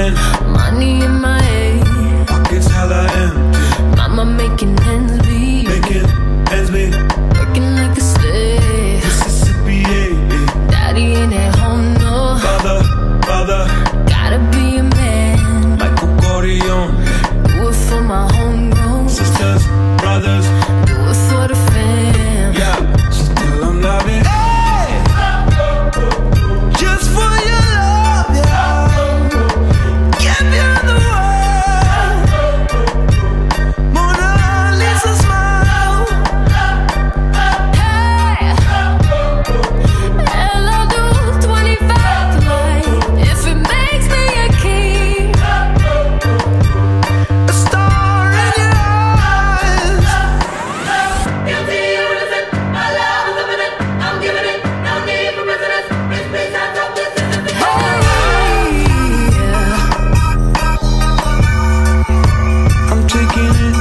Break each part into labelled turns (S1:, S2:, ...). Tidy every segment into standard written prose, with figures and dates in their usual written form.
S1: spend
S2: money in my head,
S1: pockets hella empty.
S2: mama making ends meet,
S1: Making ends meet.
S2: working like a slave.
S1: Mississippi, yeah.
S2: Daddy ain't at home, no.
S1: Father,
S2: Gotta be a man,
S1: Michael Corleone.
S2: do it for my homegrown.
S1: Sisters, brothers,
S2: Do it for the fam.
S1: yeah. So tell 'em love it. Hey! Just for your love, yeah. Give you the world. Mona Lisa smile.
S2: Hey, and I'll do 25 tonight if it makes me a king.
S1: A star in your eyes.
S3: Guilty, innocent, my love is infinite. I'm giving it, no need for precedence. Please, hands up, this is the
S1: I'm taking it.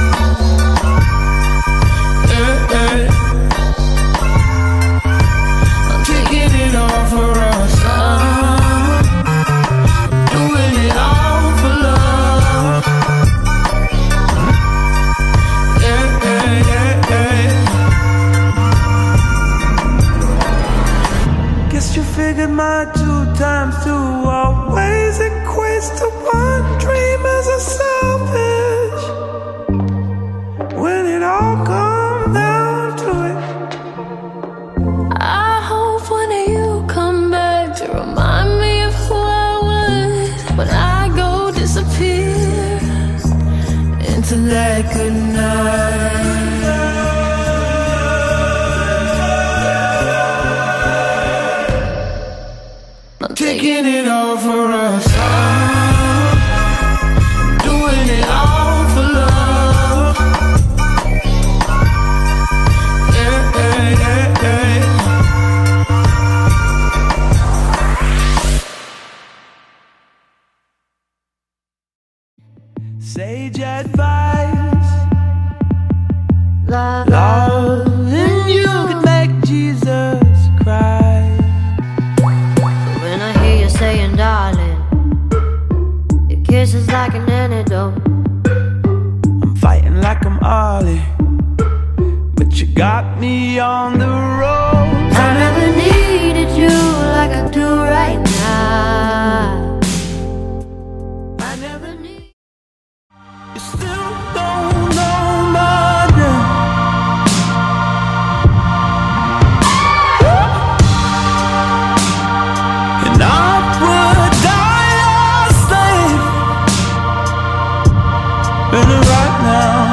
S1: Yeah, yeah. I'm taking it all for us. Doing it all for love. Yeah, yeah, yeah, yeah. Guess you figured my 2 times 2 always equates to 1. Dreamers are selfish when it all comes down to it.
S2: I hope one of you come back to remind me of who I was when I go disappear into that good night. I'm
S1: Taking it all for us. Doing it all for love. Yeah, yeah, yeah, yeah. Sage advice. Loving you can make Jesus cry.
S4: When I hear you saying darling, your kiss is like an antidote.
S1: I'm fighting like I'm Ollie, but you got me on the ropes.
S4: I never needed you like I do right now. I never need.
S1: You still don't know my name. And I would die a slave. And right now